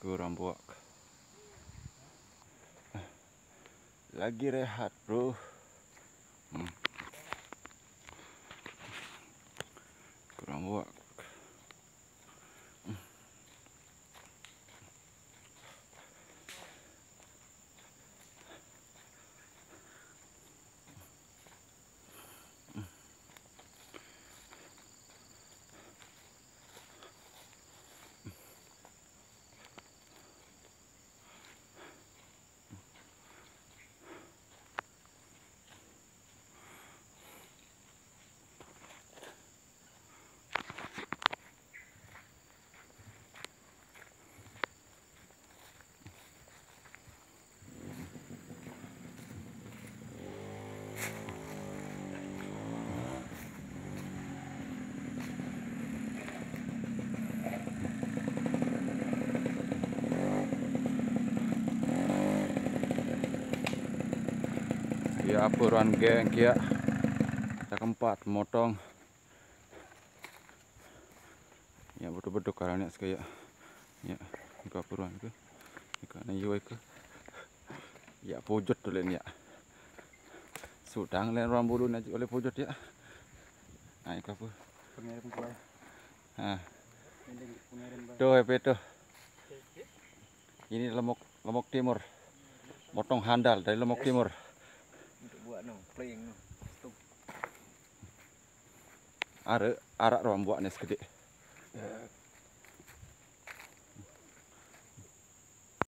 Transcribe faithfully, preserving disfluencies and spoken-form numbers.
Kurang buak. Lagi rehat, bro. Hmm. Kurang buak. Hmm. Ya puruan geng kia kita keempat motong ya betul-betul karena sekaya ya ke puruan ke karena yoi ke ya pojot tu len ya sudang len orang bulu nanti oleh pojot ya nah itu apa pengirim gua ah pengirim tuh hepe tuh ini lemok lemok timur motong handal dari lemok timur untuk buat no playing no stop are arak rom buat nes gede